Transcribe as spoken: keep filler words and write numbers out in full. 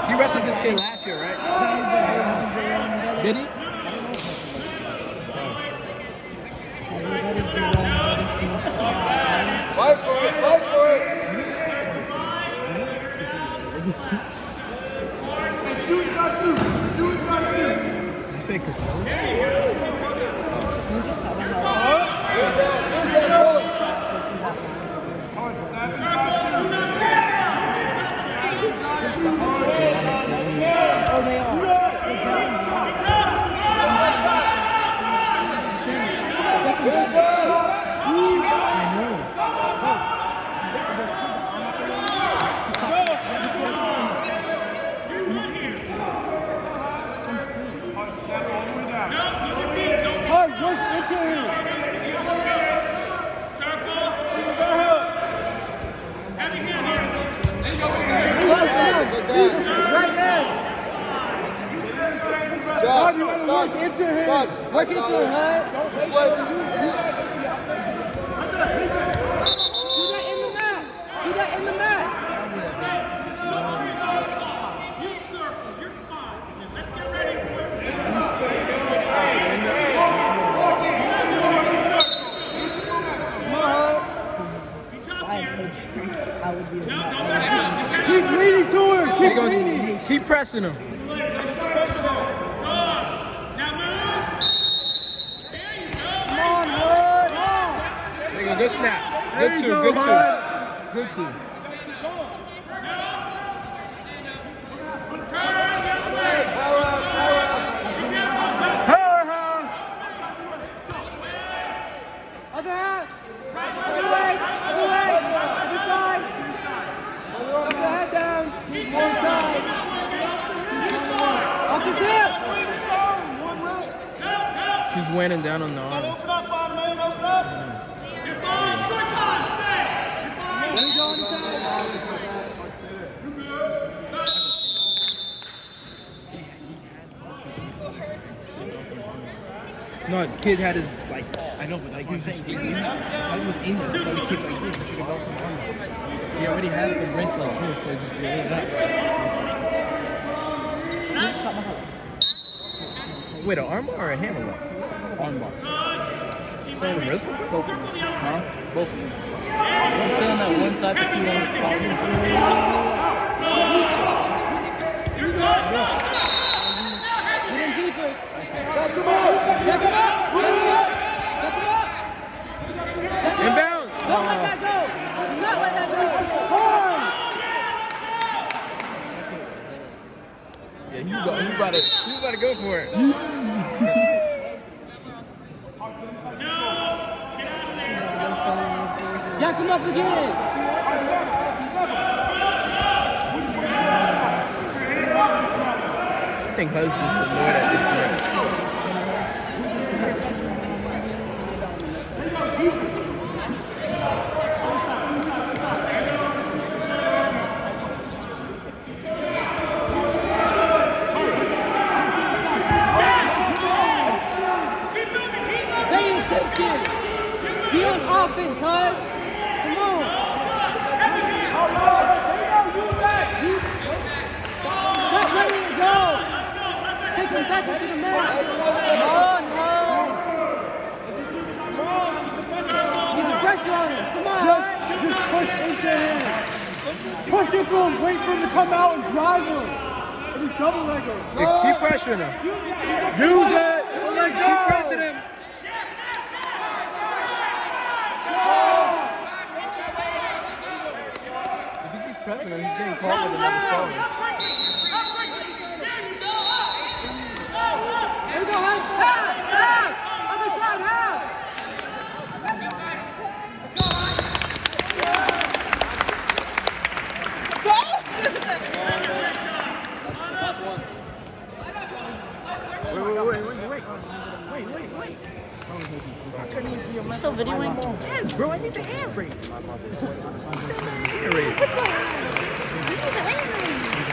He wrestled this kid last year, right? Did he? Fight for it, fight for it! Shoot shot two! Shoot shot two! Did you say Costello? Who's that? Who's that? Oh, they are. Who's that? Hard work into him. Circle. Heavy hand here. Right there. Josh, you gotta Josh, work into him. Josh, Work into him, huh? Fletch. Do that in the mat. Do that in the mat. You circle. You're fine. Let's get ready. Be tough here. Keep leading to her. Keep Keep, leading. keep pressing him. Now move. There you go. Come on, Wood. There you go. Good snap. There Good you two. go, Good Bud. two. Good two. Other hand. Other leg. Other leg. Other side. Put the head down. One side. Off his hip. He's winning down on the arm. Open up, Father, man, open up! You're fine. Short time. Stay. You're fine. Let me go on the side. No, the kid had his, like, I know, but like you were saying, he had was in there. That's why the kid's like this. He should have gone from the arm. He already had the wrist like this, so just roll it up. Wait, an arm bar or a hammer bar? Arm bar. So the wrist bar? Both of them. Huh? Both of them. I'm still on that one side to see one spot. Get in deeper. Check him up. Check him up. Check him up. Check him up. Inbound. Don't let that go. Do not let that go. Hard. Yeah, you got, you about to, you about to go for it. Jack him up again. I think Hud's just annoyed at this point. Pay attention. Be on offense, huh? Come on. Stop letting it go. Take him back into the mat. Come on, Hud. Keep the pressure on him. Come on. Just, just push into him. Push into him. Wait for him to come out and drive him. And just double leg him. Yeah, keep pressuring him. Use it. Keep pressing him. If he keeps pressing him, he's getting caught with another scorer. Here we go, Hud. Half, half. Other side, half. Last one. Wait, wait, wait, wait, wait. Wait, wait, wait. I couldn't even see your Still videoing? Yes, bro, I need the hand rate. Hand rate. You need the hand raise.